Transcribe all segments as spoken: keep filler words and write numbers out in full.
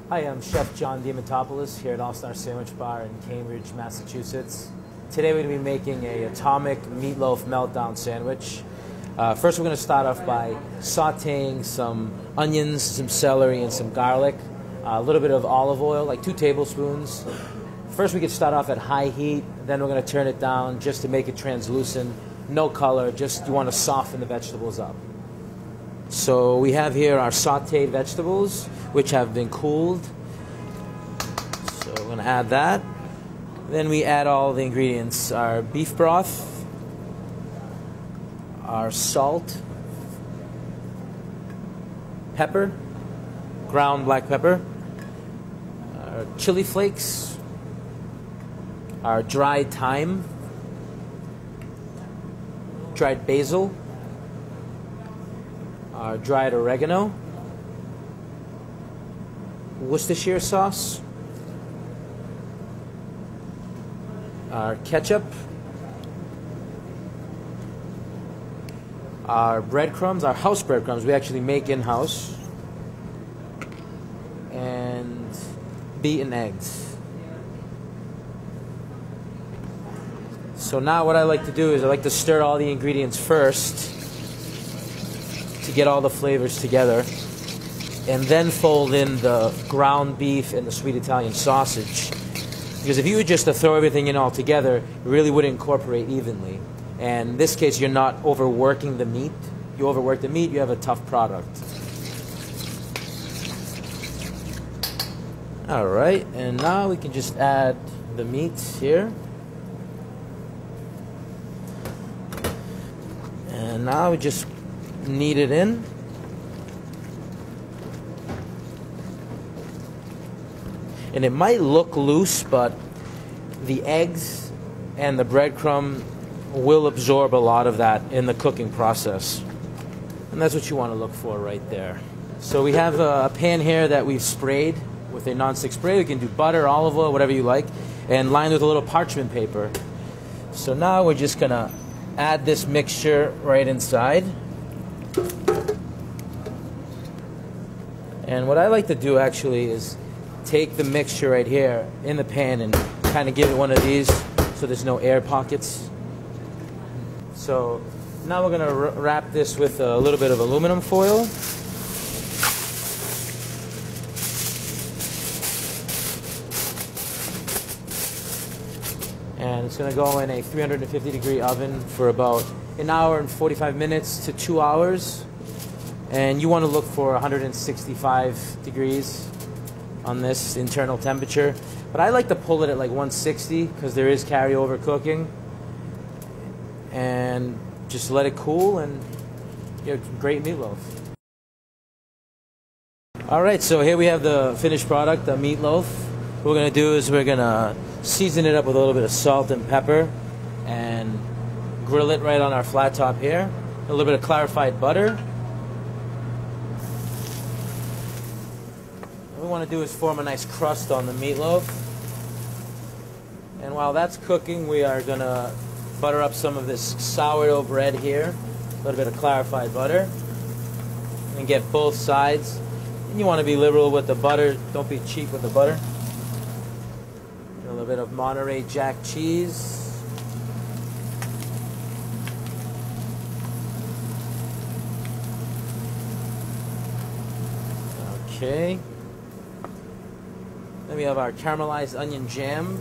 Hi, I'm Chef Johnny Diamantopoulos here at All-Star Sandwich Bar in Cambridge, Massachusetts. Today we're going to be making a atomic meatloaf meltdown sandwich. Uh, first we're going to start off by sauteing some onions, some celery, and some garlic. Uh, a little bit of olive oil, like two tablespoons. First we can start off at high heat, then we're going to turn it down just to make it translucent. No color, just you want to soften the vegetables up. So we have here our sauteed vegetables, which have been cooled. So we're going to add that. Then we add all the ingredients, our beef broth, our salt, pepper, ground black pepper, our chili flakes, our dried thyme, dried basil, our dried oregano, Worcestershire sauce, our ketchup, our breadcrumbs, our house breadcrumbs we actually make in-house, and beaten eggs. So now what I like to do is I like to stir all the ingredients first to get all the flavors together, and then fold in the ground beef and the sweet Italian sausage. Because if you were just to throw everything in all together, it really would incorporate evenly. And in this case, you're not overworking the meat. You overwork the meat, you have a tough product. All right, and now we can just add the meat here. And now we just knead it in. And it might look loose, but the eggs and the breadcrumb will absorb a lot of that in the cooking process. And that's what you want to look for right there. So we have a pan here that we've sprayed with a nonstick spray. We can do butter, olive oil, whatever you like, and lined with a little parchment paper. So now we're just going to add this mixture right inside. And what I like to do actually is take the mixture right here in the pan and kind of give it one of these so there's no air pockets. So now we're going to wrap this with a little bit of aluminum foil. And it's going to go in a three hundred fifty degree oven for about an hour and forty-five minutes to two hours. And you want to look for one hundred sixty-five degrees on this internal temperature. But I like to pull it at like one sixty because there is carryover cooking. And just let it cool and you have great meatloaf. Alright, so here we have the finished product, the meatloaf. What we're going to do is we're going to season it up with a little bit of salt and pepper and grill it right on our flat top here. A little bit of clarified butter. What we want to do is form a nice crust on the meatloaf. And while that's cooking, we are going to butter up some of this sourdough bread here. A little bit of clarified butter. And get both sides. And you want to be liberal with the butter. Don't be cheap with the butter. A little bit of Monterey Jack cheese. Okay. Then we have our caramelized onion jam.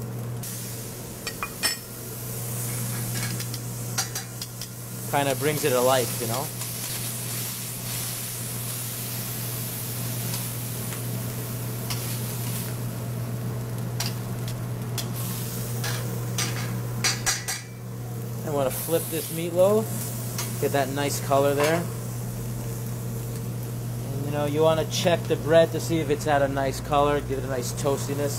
Kind of brings it to life, you know. I want to flip this meatloaf, get that nice color there. And you know, you want to check the bread to see if it's had a nice color, give it a nice toastiness.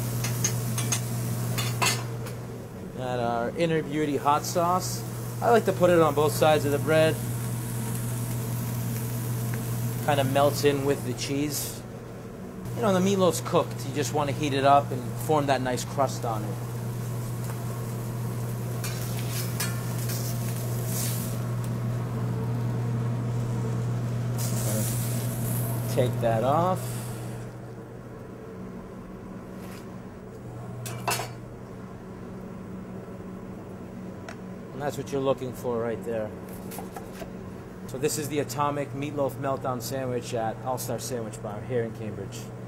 Add our Inner Beauty hot sauce. I like to put it on both sides of the bread. Kind of melts in with the cheese. You know, the meatloaf's cooked. You just want to heat it up and form that nice crust on it. Take that off. And that's what you're looking for right there. So this is the Atomic Meatloaf Meltdown Sandwich at All-Star Sandwich Bar here in Cambridge.